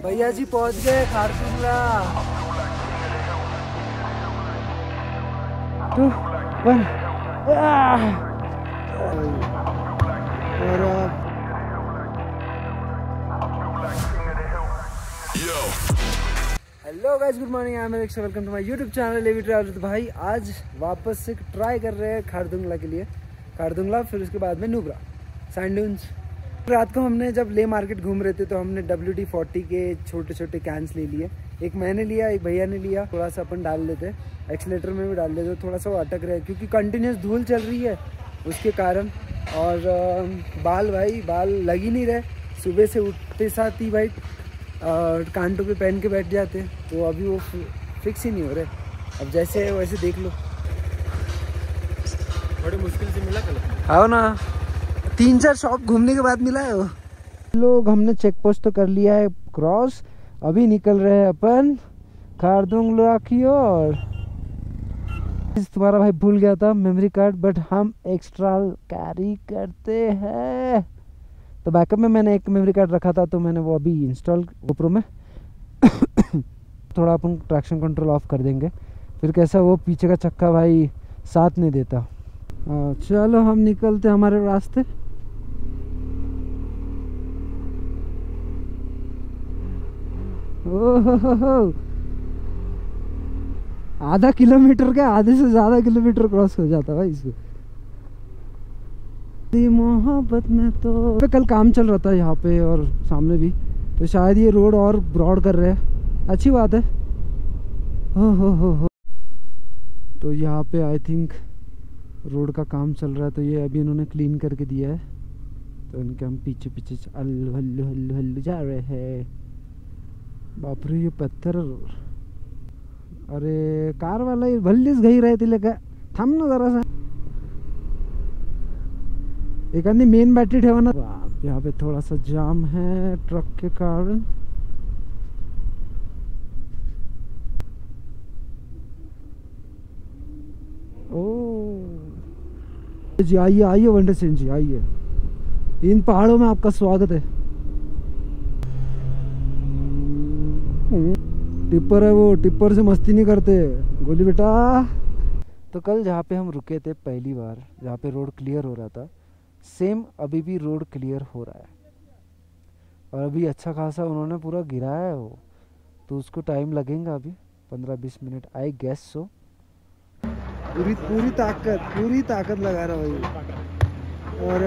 भैया जी पहुंच गए Khardungla. 2, 1 hello guys, good morning. I am Alex, welcome to my YouTube channel AV traveller. तो भाई आज वापस से ट्राई कर रहे हैं खारदुंगला के लिए। खारदुंगला, फिर उसके बाद में नुब्रा, सैंड ड्यून्स। रात को हमने जब ले मार्केट घूम रहे थे तो हमने WD-40 के छोटे छोटे कैंस ले लिए। एक मैंने लिया, एक भैया ने लिया। थोड़ा सा अपन डाल लेते, एक्सीलेटर में भी डाल लेते। थोड़ा सा वो अटक रहा है क्योंकि कंटिन्यूस धूल चल रही है उसके कारण। और बाल लग ही नहीं रहे। सुबह से उठते साथ ही भाई कांटों पे पहन के बैठ जाते हैं, तो अभी वो फिक्स ही नहीं हो रहे। अब जैसे है वैसे देख लो। बड़े मुश्किल से मिला कल। आओ ना, 3-4 शॉप घूमने के बाद मिला है वो। लोग हमने चेक पोस्ट तो कर लिया है क्रॉस। अभी निकल रहे हैं अपन खारदुंगला की ओर। तुम्हारा भाई भूल गया था मेमोरी कार्ड, बट हम एक्स्ट्रा कैरी करते हैं। तो बैकअप में मैंने एक मेमोरी कार्ड रखा था, तो मैंने वो अभी इंस्टॉल GoPro में। थोड़ा अपन ट्रैक्शन कंट्रोल ऑफ कर देंगे, फिर कैसा वो पीछे का चक्का भाई साथ नहीं देता। चलो हम निकलते हमारे रास्ते। ओहो, आधा किलोमीटर का, आधे से ज्यादा किलोमीटर क्रॉस हो जाता भाई इसको। मोहब्बत में तो कल काम चल रहा था यहाँ पे और सामने भी, तो शायद ये रोड और ब्रॉड कर रहे हैं। अच्छी बात है। हो तो यहाँ पे आई थिंक रोड का काम चल रहा है, तो ये अभी इन्होंने क्लीन करके दिया है। तो इनके हम पीछे पीछे हल्लू जा रहे हैं। बाप रे, ये पत्थर। अरे कार वाला ये भल्लीस गई रहे थे, लेकर थाम ना जरा सा। एक आदमी मेन बैटरी ठेवाना। यहाँ पे थोड़ा सा जाम है ट्रक के कारण। ओ जी, आइए आइए वंडर सिंह जी, आइए। इन पहाड़ों में आपका स्वागत है। टिप्पर है वो, टिप्पर से मस्ती नहीं करते। गोली बेटा। तो कल जहाँ पे हम रुके थे पहली बार, जहाँ पे रोड क्लियर हो रहा था, सेम अभी भी रोड क्लियर हो रहा है। और अभी अच्छा खासा उन्होंने पूरा गिराया है वो, तो उसको टाइम लगेगा अभी 15-20 मिनट, आई गेस सो। पूरी ताकत लगा रहा भाई। और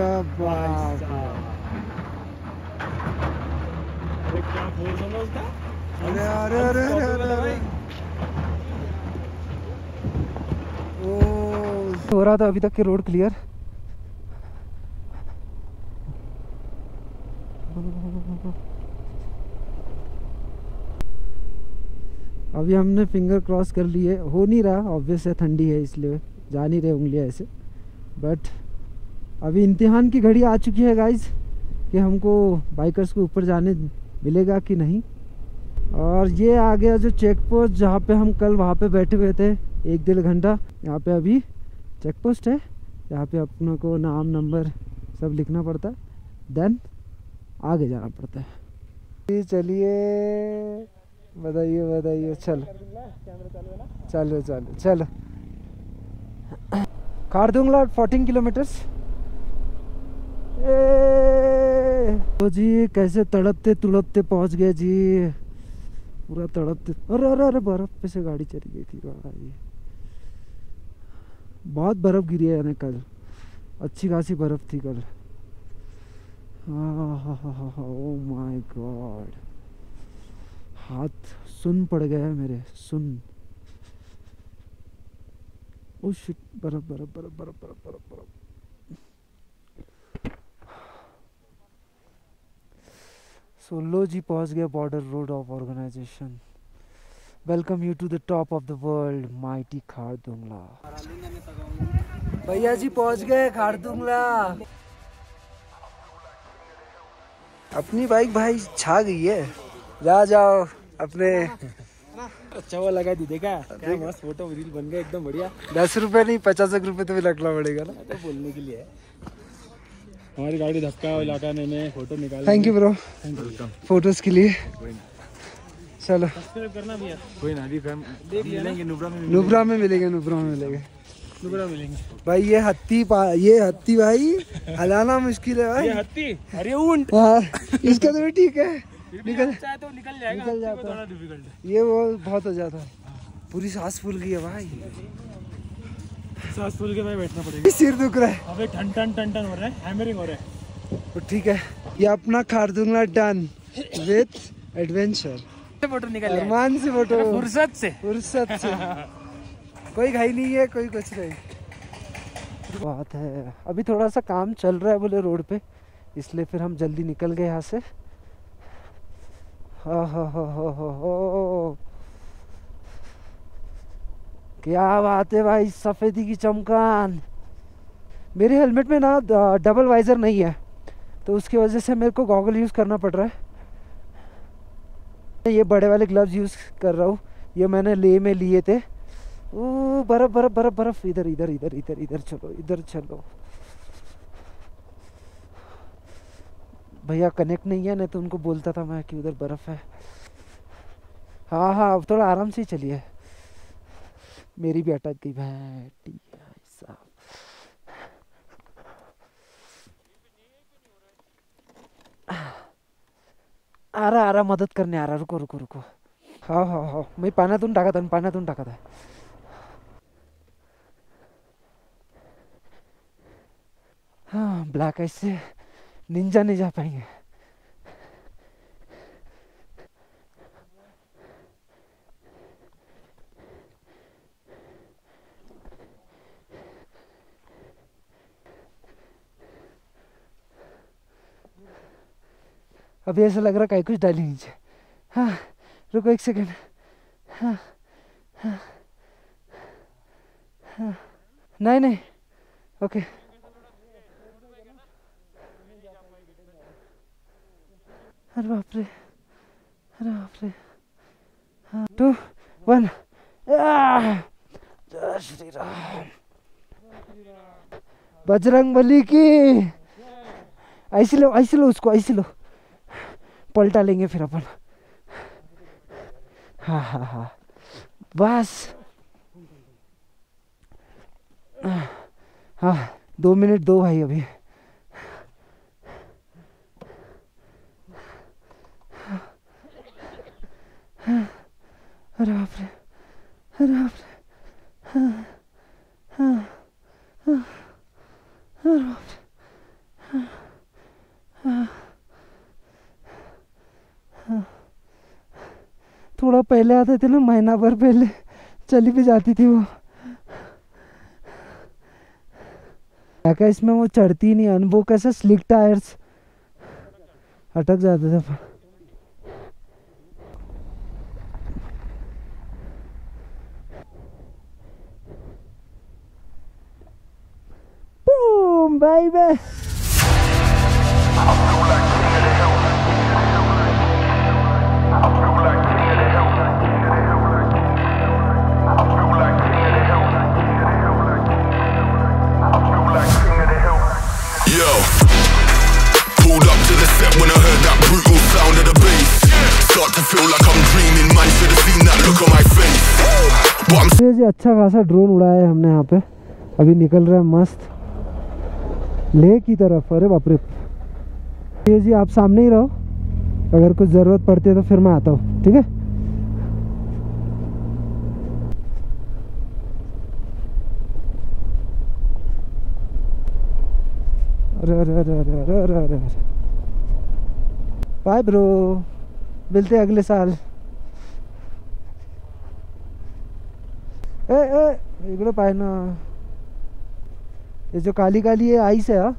अरे हो रहा था अभी तक के रोड क्लियर। अभी हमने फिंगर क्रॉस कर लिए। हो नहीं रहा, ऑब्वियस है, ठंडी है इसलिए जा नहीं रहे उंगलियां ऐसे। बट अभी इम्तिहान की घड़ी आ चुकी है गाइज, कि हमको बाइकर्स को ऊपर जाने मिलेगा कि नहीं। और ये आ गया जो चेक पोस्ट, जहाँ पे हम कल वहाँ पे बैठे हुए थे 1-1.5 घंटा। यहाँ पे अभी चेक पोस्ट है, यहाँ पे अपनों को नाम नंबर सब लिखना पड़ता है, देन आगे जाना पड़ता है। चलिए, बताइए। चलो खारदुंगला 14 किलोमीटर्स। तो जी कैसे तड़पते तुड़पते पहुंच गए जी, पूरा तड़पते। अरे बर्फ पे से गाड़ी चली गई थी भाई। बहुत बर्फ गिरी है यानी कल, अच्छी खासी बर्फ थी कल। ओह माय गॉड, हाथ सुन पड़ गया है मेरे, सुन। ओह शिट, बर्फ। सोलो जी पहुंच गया border road of organisation. Welcome you to the top of the world, mighty Khardungla. भैया जी पहुंच गए खारदुंगला। अपनी बाइक भाई छा गई है। जाओ अपने। अच्छा वो लगा दी, देखा क्या मस्त फोटो रील बन गया, एकदम बढ़िया। 10 रुपए नहीं 50 रुपए तो भी रखना पड़ेगा ना, तो बोलने के लिए है। हमारी गाड़ी धक्का इलाका में फोटो निकाल। थैंक यू ब्रो, फोटोज के लिए। चलो सब्सक्राइब करना भैया। कोई ना, अभी देख लेंगे। नुब्रा में मिलेंगे। भाई ये हत्ती भाई हलाना मुश्किल है भाई। ये हत्ती, अरे ऊंट। हाँ इसका तो ठीक है, निकल चाहे तो निकल जाएगा, निकल जाता थोड़ा डिफिकल्ट है। ये वो बहुत हो जाता है। पूरी सांस फूल गई है भाई, सांस फूल के मैं बैठना पड़ेगा। सिर दुख रहा है। अबे टन टन टन टन हो रहा है, हैमरिंग हो रहा है। तो ठीक है, ये अपना Khardungla done with adventure. Photo निकल अरमान से फोटो, फुर्सत से कोई घाई नहीं है, कोई कुछ नहीं। बात है अभी थोड़ा सा काम चल रहा है बोले रोड पे, इसलिए फिर हम जल्दी निकल गए यहाँ से। हो क्या बात है भाई, सफेदी की चमकान। मेरे हेलमेट में ना डबल वाइजर नहीं है, तो उसकी वजह से मेरे को गॉगल यूज़ करना पड़ रहा है। ये बड़े वाले ग्लव्स यूज़ कर रहा हूँ, ये मैंने ले में लिए थे। ओ बर्फ बर्फ बर्फ बर्फ, इधर इधर इधर इधर इधर चलो, इधर चलो भैया। कनेक्ट नहीं है, नहीं तो उनको बोलता था मैं कि उधर बर्फ है। हाँ हाँ अब थोड़ा आराम से ही चलिए। मेरी भी अटक गई बैठी साहब। आ रहा मदत करने आ रहा, रुको रुको रुको। हाँ मी पाण्यातून टाकत आहे। हाँ ब्लैक आइस से निंजा नहीं जा पाएंगे। अभी ऐसा लग रहा है कुछ डाली नीचे। हाँ रुको एक सेकेंड। हाँ हाँ हाँ नहीं ओके। अरे बाप रे, हाँ 2 1 जय श्री राम, बजरंग बली की। ऐसे लो उसको, ऐसे लो, पलटा लेंगे फिर अपन। हाँ बस। हाँ 2 मिनट दो भाई अभी। अरे बाप रे, थोड़ा पहले आते थे ना, महीना भर पहले चली भी जाती थी वो। क्या इसमें वो चढ़ती नहीं, अनुभव कैसे स्लिक टायर्स अटक जाते थे। Boom bye. अच्छा खासा ड्रोन उड़ाया है हमने यहाँ पे, अभी निकल रहा है मस्त लेह की तरफ। अरे बाप रे, ये जी आप सामने ही रहो, अगर कुछ ज़रूरत पड़ती है तो फिर मैं आता हूँ, ठीक है। अरे बाय ब्रो, मिलते हैं अगले साल। इकडे पाय ना, ये जो काली काली है आइस है,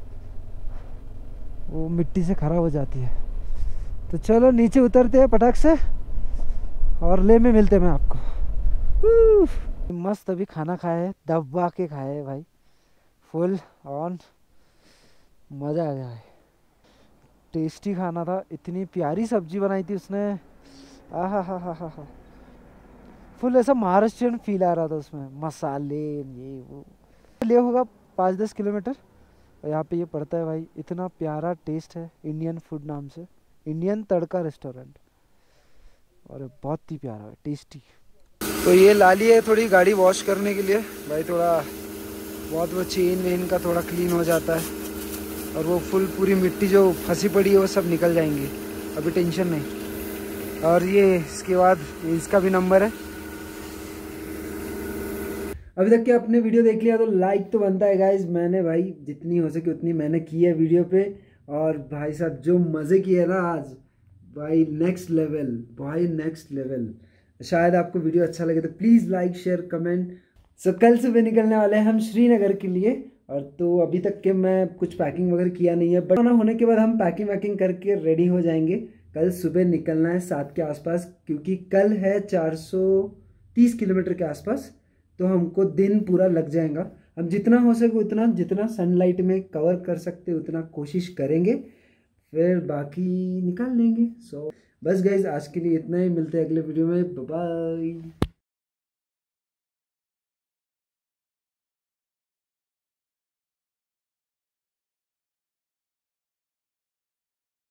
वो मिट्टी से खराब हो जाती है। तो चलो नीचे उतरते हैं पटाख से, और ले में मिलते हैं मैं आपको। मस्त अभी खाना खाए, दबा के खाए भाई, फुल ऑन, मज़ा आ गया है। टेस्टी खाना था, इतनी प्यारी सब्जी बनाई थी उसने, हा फुल ऐसा महाराष्ट्रियन फील आ रहा था उसमें, मसाले ये वो। ले होगा 5-10 किलोमीटर, और यहाँ पे ये पड़ता है भाई। इतना प्यारा टेस्ट है, इंडियन फूड नाम से, इंडियन तड़का रेस्टोरेंट। और बहुत ही प्यारा है, टेस्टी। तो ये ला ली है थोड़ी गाड़ी वॉश करने के लिए भाई, थोड़ा बहुत वो चेन वेन का थोड़ा क्लीन हो जाता है और वो फुल पूरी मिट्टी जो फंसी पड़ी है वो सब निकल जाएंगी, अभी टेंशन नहीं। और ये इसके बाद इसका भी नंबर है। अभी तक के अपने वीडियो देख लिया तो लाइक तो बनता है गाइज। मैंने भाई जितनी हो सके उतनी मैंने की है वीडियो पे, और भाई साहब जो मज़े किए ना आज भाई, नेक्स्ट लेवल भाई, नेक्स्ट लेवल। शायद आपको वीडियो अच्छा लगे तो please like share comment. So कल सुबह निकलने वाले हैं हम श्रीनगर के लिए, और तो अभी तक के मैं कुछ पैकिंग वगैरह किया नहीं है, बट खाना होने के बाद हम पैकिंग वैकिंग करके रेडी हो जाएंगे। कल सुबह निकलना है 7 के आसपास, क्योंकि कल है 430 किलोमीटर के आसपास, तो हमको दिन पूरा लग जाएगा। हम जितना हो सके उतना, जितना सनलाइट में कवर कर सकते उतना कोशिश करेंगे, फिर बाकी निकाल लेंगे। सो बस गाइज आज के लिए इतना ही, मिलते हैं अगले वीडियो में, बाय बाय।